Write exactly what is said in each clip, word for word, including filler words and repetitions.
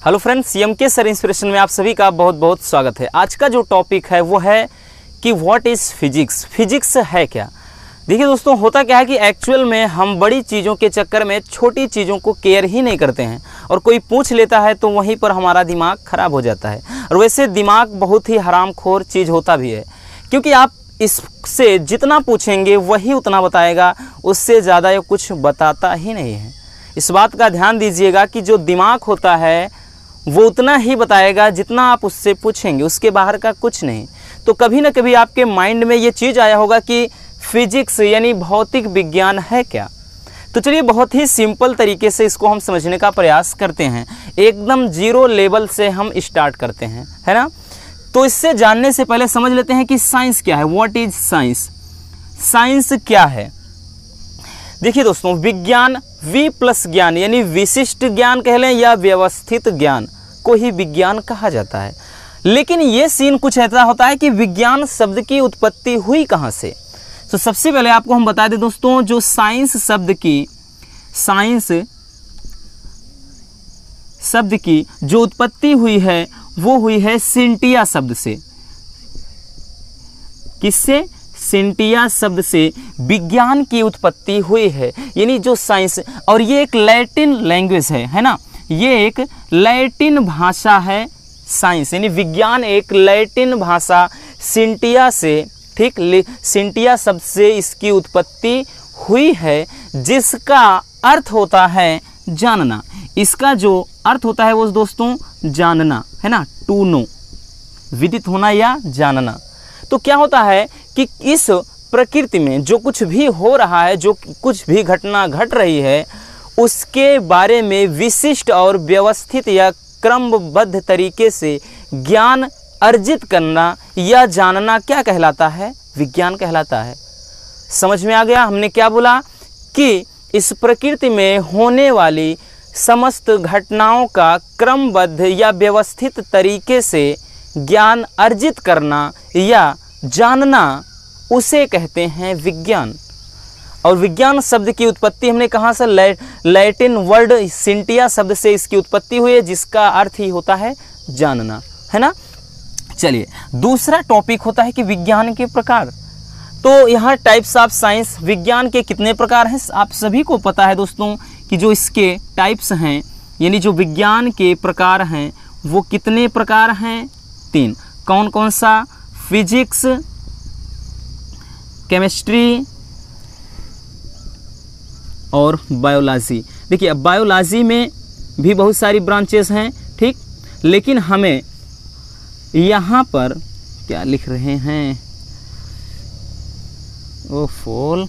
Hello friends, M K sir inspiration में आप सभी का बहुत बहुत स्वागत है। आज का जो टॉपिक है वो है कि व्हाट इज़ फिजिक्स। फिजिक्स है क्या। देखिए दोस्तों, होता क्या है कि एक्चुअल में हम बड़ी चीज़ों के चक्कर में छोटी चीज़ों को केयर ही नहीं करते हैं और कोई पूछ लेता है तो वहीं पर हमारा दिमाग ख़राब हो जाता है। और वैसे दिमाग बहुत ही हरामखोर चीज़ होता भी है, क्योंकि आप इससे जितना पूछेंगे वही उतना बताएगा, उससे ज़्यादा ये कुछ बताता ही नहीं है। इस बात का ध्यान दीजिएगा कि जो दिमाग होता है वो उतना ही बताएगा जितना आप उससे पूछेंगे, उसके बाहर का कुछ नहीं। तो कभी ना कभी आपके माइंड में ये चीज़ आया होगा कि फिजिक्स यानी भौतिक विज्ञान है क्या। तो चलिए बहुत ही सिंपल तरीके से इसको हम समझने का प्रयास करते हैं। एकदम जीरो लेवल से हम स्टार्ट करते हैं, है ना। तो इससे जानने से पहले समझ लेते हैं कि साइंस क्या है। What is science. साइंस क्या है। देखिए दोस्तों, विज्ञान वी प्लस ज्ञान यानी विशिष्ट ज्ञान कह लें या व्यवस्थित ज्ञान को ही विज्ञान कहा जाता है। लेकिन ये सीन कुछ ऐसा होता है कि विज्ञान शब्द की उत्पत्ति हुई कहाँ से। तो सबसे पहले आपको हम बता दें दोस्तों, जो साइंस शब्द की साइंस शब्द की जो उत्पत्ति हुई है वो हुई है सिंटिया शब्द से। किससे? सिंटिया शब्द से विज्ञान की उत्पत्ति हुई है। यानी जो साइंस, और ये एक लैटिन लैंग्वेज है, है ना। ये एक लैटिन भाषा है साइंस, यानी विज्ञान एक लैटिन भाषा सिंटिया से, ठीक, सिंटिया शब्द से इसकी उत्पत्ति हुई है, जिसका अर्थ होता है जानना। इसका जो अर्थ होता है वो दोस्तों जानना, है ना, टू नो, विदित होना या जानना। तो क्या होता है कि इस प्रकृति में जो कुछ भी हो रहा है, जो कुछ भी घटना घट रही है, उसके बारे में विशिष्ट और व्यवस्थित या क्रमबद्ध तरीके से ज्ञान अर्जित करना या जानना क्या कहलाता है? विज्ञान कहलाता है। समझ में आ गया हमने क्या बोला? कि इस प्रकृति में होने वाली समस्त घटनाओं का क्रमबद्ध या व्यवस्थित तरीके से ज्ञान अर्जित करना या जानना, उसे कहते हैं विज्ञान। और विज्ञान शब्द की उत्पत्ति हमने कहाँ से? लै, लैटिन वर्ड सिंटिया शब्द से इसकी उत्पत्ति हुई है, जिसका अर्थ ही होता है जानना, है ना। चलिए दूसरा टॉपिक होता है कि विज्ञान के प्रकार। तो यहाँ टाइप्स ऑफ साइंस, विज्ञान के कितने प्रकार हैं आप सभी को पता है दोस्तों, कि जो इसके टाइप्स हैं यानी जो विज्ञान के प्रकार हैं वो कितने प्रकार हैं? तीन। कौन कौन सा? फिजिक्स, केमिस्ट्री और बायोलॉजी। देखिए अब बायोलॉजी में भी बहुत सारी ब्रांचेस हैं, ठीक, लेकिन हमें यहाँ पर क्या लिख रहे हैं? ओ फॉल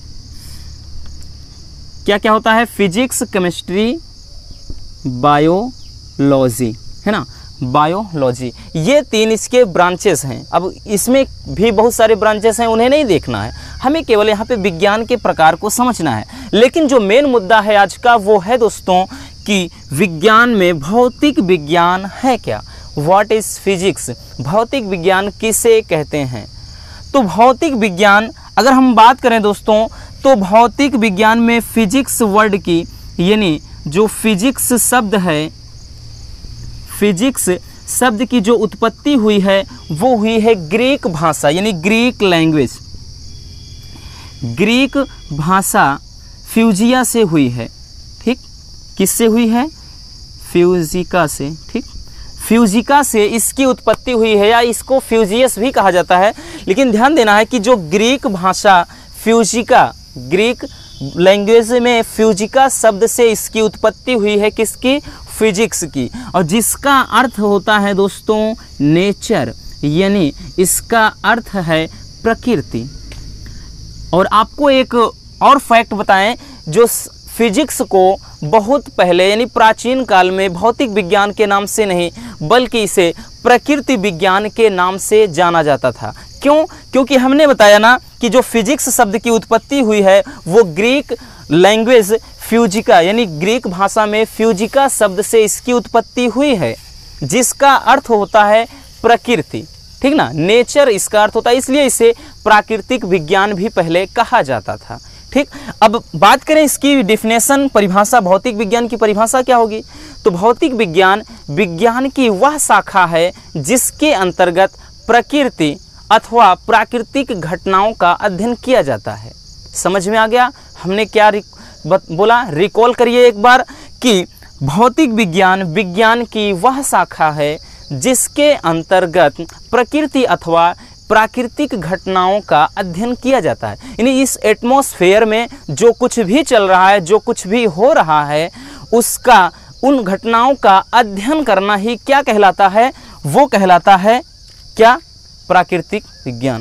क्या क्या होता है? फिजिक्स, केमिस्ट्री, बायोलॉजी, है ना, बायोलॉजी, ये तीन इसके ब्रांचेस हैं। अब इसमें भी बहुत सारे ब्रांचेस हैं, उन्हें नहीं देखना है, हमें केवल यहाँ पे विज्ञान के प्रकार को समझना है। लेकिन जो मेन मुद्दा है आज का वो है दोस्तों कि विज्ञान में भौतिक विज्ञान है क्या। What is physics. भौतिक विज्ञान किसे कहते हैं? तो भौतिक विज्ञान अगर हम बात करें दोस्तों, तो भौतिक विज्ञान में फिजिक्स वर्ड की, यानी जो फिजिक्स शब्द है, फिजिक्स शब्द की जो उत्पत्ति हुई है वो हुई है ग्रीक भाषा, यानी ग्रीक लैंग्वेज, ग्रीक भाषा फ्यूजिया से हुई है, ठीक। किससे हुई है? फ्यूजिका से, ठीक, फ्यूजिका से इसकी उत्पत्ति हुई है, या इसको फ्यूजियस भी कहा जाता है। लेकिन ध्यान देना है कि जो ग्रीक भाषा फ्यूजिका, ग्रीक लैंग्वेज में फ्यूजिका शब्द से इसकी उत्पत्ति हुई है, किसकी? फिजिक्स की, और जिसका अर्थ होता है दोस्तों नेचर, यानी इसका अर्थ है प्रकृति। और आपको एक और फैक्ट बताएं, जो फिजिक्स को बहुत पहले यानी प्राचीन काल में भौतिक विज्ञान के नाम से नहीं बल्कि इसे प्रकृति विज्ञान के नाम से जाना जाता था। क्यों? क्योंकि हमने बताया ना कि जो फिजिक्स शब्द की उत्पत्ति हुई है वो ग्रीक लैंग्वेज फ्यूजिका, यानी ग्रीक भाषा में फ्यूजिका शब्द से इसकी उत्पत्ति हुई है, जिसका अर्थ होता है प्रकृति, ठीक ना, नेचर इसका अर्थ होता है। इसलिए इसे प्राकृतिक विज्ञान भी पहले कहा जाता था, ठीक, अब बात करें इसकी डिफिनेशन, परिभाषा, भौतिक विज्ञान की परिभाषा क्या होगी? तो भौतिक विज्ञान विज्ञान की वह शाखा है जिसके अंतर्गत प्रकृति अथवा प्राकृतिक घटनाओं का अध्ययन किया जाता है। समझ में आ गया हमने क्या बोला? रिकॉल करिए एक बार कि भौतिक विज्ञान विज्ञान की वह शाखा है जिसके अंतर्गत प्रकृति अथवा प्राकृतिक घटनाओं का अध्ययन किया जाता है। यानी इस एटमॉस्फेयर में जो कुछ भी चल रहा है, जो कुछ भी हो रहा है, उसका, उन घटनाओं का अध्ययन करना ही क्या कहलाता है? वो कहलाता है क्या? प्राकृतिक विज्ञान।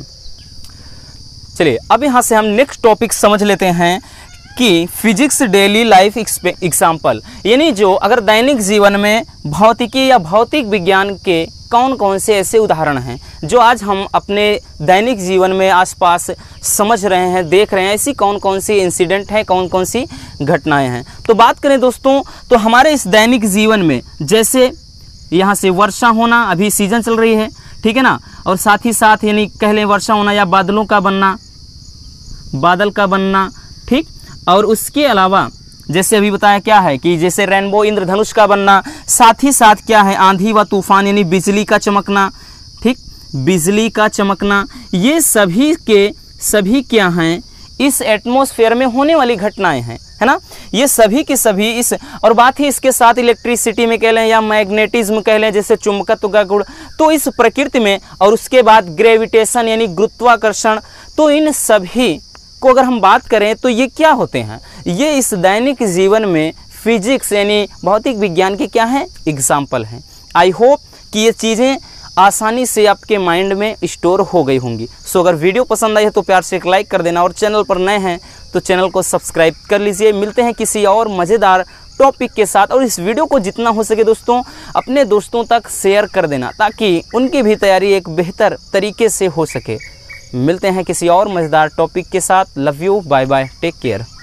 चलिए अब यहाँ से हम नेक्स्ट टॉपिक समझ लेते हैं कि फिजिक्स डेली लाइफ एग्जाम्पल, यानी जो अगर दैनिक जीवन में भौतिकी या भौतिक विज्ञान के कौन कौन से ऐसे उदाहरण हैं जो आज हम अपने दैनिक जीवन में आसपास समझ रहे हैं, देख रहे हैं, ऐसी कौन कौन सी इंसिडेंट हैं, कौन कौन सी घटनाएं हैं। तो बात करें दोस्तों, तो हमारे इस दैनिक जीवन में जैसे यहाँ से वर्षा होना, अभी सीजन चल रही है, ठीक है ना, और साथ ही साथ यानी कह लें वर्षा होना या बादलों का बनना, बादल का बनना, ठीक, और उसके अलावा जैसे अभी बताया क्या है कि जैसे रेनबो, इंद्रधनुष का बनना, साथ ही साथ क्या है आंधी व तूफान यानी बिजली का चमकना, ठीक, बिजली का चमकना, ये सभी के सभी क्या हैं? इस एटमॉस्फेयर में होने वाली घटनाएं हैं, है ना। ये सभी के सभी इस, और बात ही इसके साथ इलेक्ट्रिसिटी में कह लें या मैग्नेटिज्म कह लें, जैसे चुंबकत्व का गुण, तो इस प्रकृति में, और उसके बाद ग्रेविटेशन यानी गुरुत्वाकर्षण, तो इन सभी को अगर हम बात करें तो ये क्या होते हैं? ये इस दैनिक जीवन में फिजिक्स यानी भौतिक विज्ञान के क्या हैं? एग्जाम्पल हैं। आई होप कि ये चीज़ें आसानी से आपके माइंड में स्टोर हो गई होंगी। सो अगर वीडियो पसंद आई है तो प्यार से एक लाइक कर देना, और चैनल पर नए हैं तो चैनल को सब्सक्राइब कर लीजिए। मिलते हैं किसी और मज़ेदार टॉपिक के साथ, और इस वीडियो को जितना हो सके दोस्तों अपने दोस्तों तक शेयर कर देना ताकि उनकी भी तैयारी एक बेहतर तरीके से हो सके। मिलते हैं किसी और मज़ेदार टॉपिक के साथ। Love you, bye bye, take care.